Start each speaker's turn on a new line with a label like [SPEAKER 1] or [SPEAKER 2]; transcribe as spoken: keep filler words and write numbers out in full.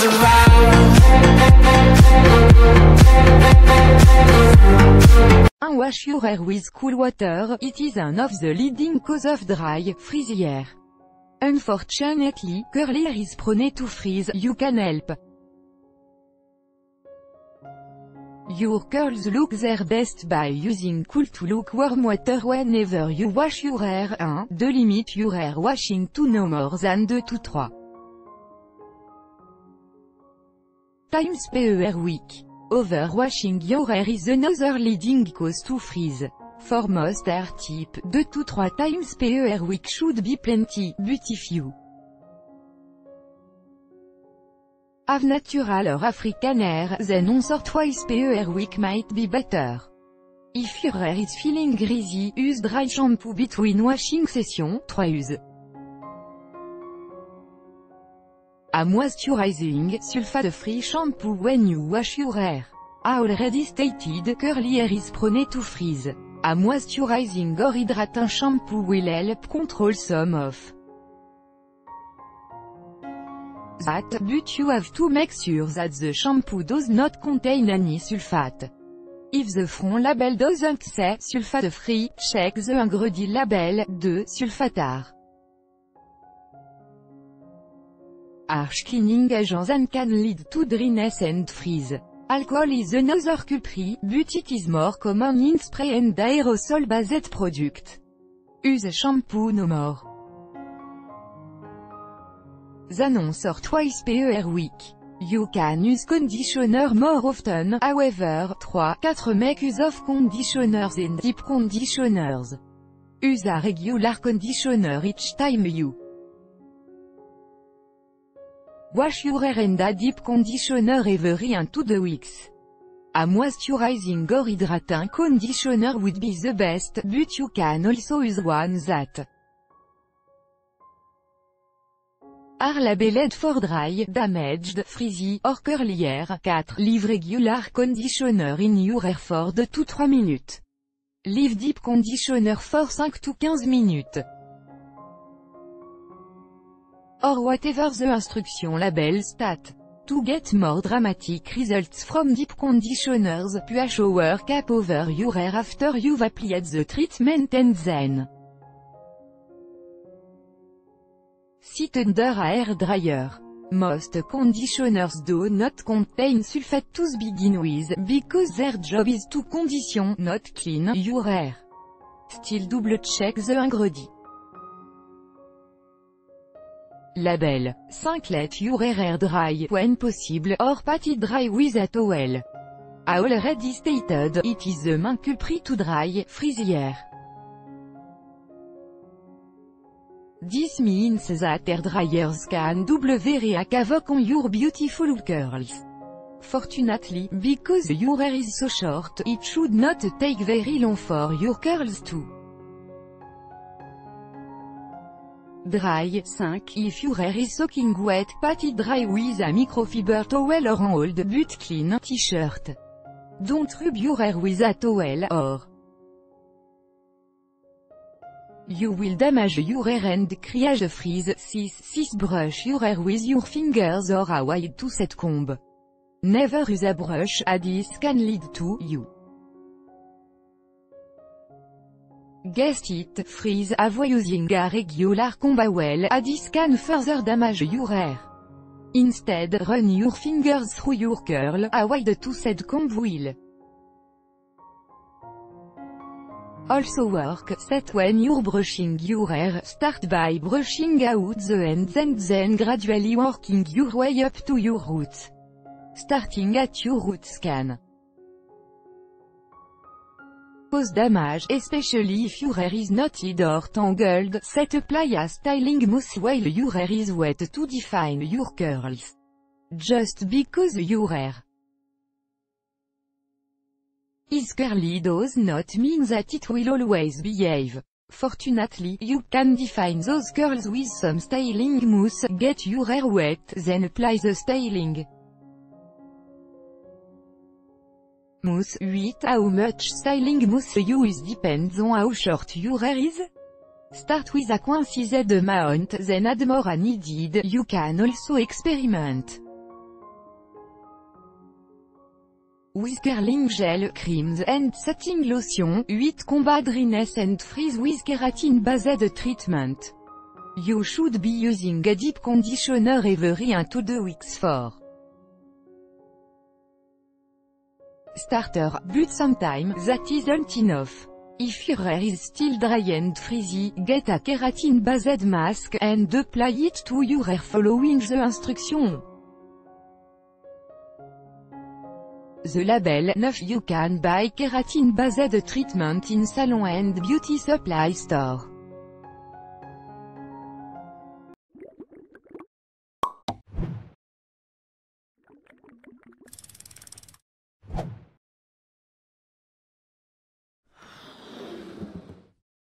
[SPEAKER 1] one Wash your hair with cool water. It is one of the leading cause of dry, frizzy hair. Unfortunately, curly hair is prone to freeze. You can help your curls look their best by using cool to lukewarm water whenever you wash your hair. one two Limit your hair washing to no more than two to three times per week. Overwashing your hair is another leading cause to freeze. For most hair type, two to three times per week should be plenty, but if you have natural or African hair, then once or twice per week might be better. If your hair is feeling greasy, use dry shampoo between washing sessions. three Use a moisturizing, sulfate-free shampoo when you wash your hair. I already stated, curly hair is prone to freeze. A moisturizing or hydrating shampoo will help control some of that, but you have to make sure that the shampoo does not contain any sulfate. If the front label doesn't say sulfate-free, check the ingredient label. two Sulfatar. Harsh cleaning agents and can lead to dryness and freeze. Alcohol is another culprit, but it is more common in spray and aerosol-based products. Use shampoo no more than once or twice per week. You can use conditioner more often. However, three four Make use of conditioners and deep conditioners. Use a regular conditioner each time you wash your hair and a deep conditioner every one to two weeks. A moisturizing or hydrating conditioner would be the best, but you can also use one that are labeled for dry, damaged, frizzy, or curly hair. four Leave regular conditioner in your hair for two to three minutes. Leave deep conditioner for five to fifteen minutes. Or whatever the instruction label stat. To get more dramatic results from deep conditioners, put a shower cap over your hair after you've applied the treatment and then sit under a hair dryer. Most conditioners do not contain sulfate to begin with, because their job is to condition, not clean, your hair. Still double check the ingredient label. five Let your hair air dry when possible, or pat it dry with a towel. I already stated, it is the main culprit to dry, frizzy hair. This means that hair dryers can do very havoc on your beautiful curls. Fortunately, because your hair is so short, it should not take very long for your curls to dry. five If your hair is soaking wet, pat it dry with a microfiber towel or an old but clean t-shirt. Don't rub your hair with a towel, or you will damage your hair and create a frizz. six six Brush your hair with your fingers or a wide-toothed comb. Never use a brush, as this can lead to you guessed it, freeze. Avoid using a regular comb well, as this can further damage your hair. Instead, run your fingers through your curl. A wide-toothed comb will also work. Set when you're brushing your hair. Start by brushing out the ends and then gradually working your way up to your roots. Starting at your roots can cause damage, especially if your hair is knotted or tangled. Set apply a styling mousse while your hair is wet to define your curls. Just because your hair is curly does not mean that it will always behave. Fortunately, you can define those curls with some styling mousse. Get your hair wet, then apply the styling mousse. eight How much styling mousse you use depends on how short your hair is. Start with a coincised amount, then add more as needed. You can also experiment with curling gel, creams and setting lotion, eight combat dryness and frizz with keratin-based treatment. You should be using a deep conditioner every one to two weeks for starter, but sometime, that isn't enough. If your hair is still dry and frizzy, get a keratin-based mask, and apply it to your hair following the instruction. The label nine You can buy keratin-based treatment in salon and beauty supply store.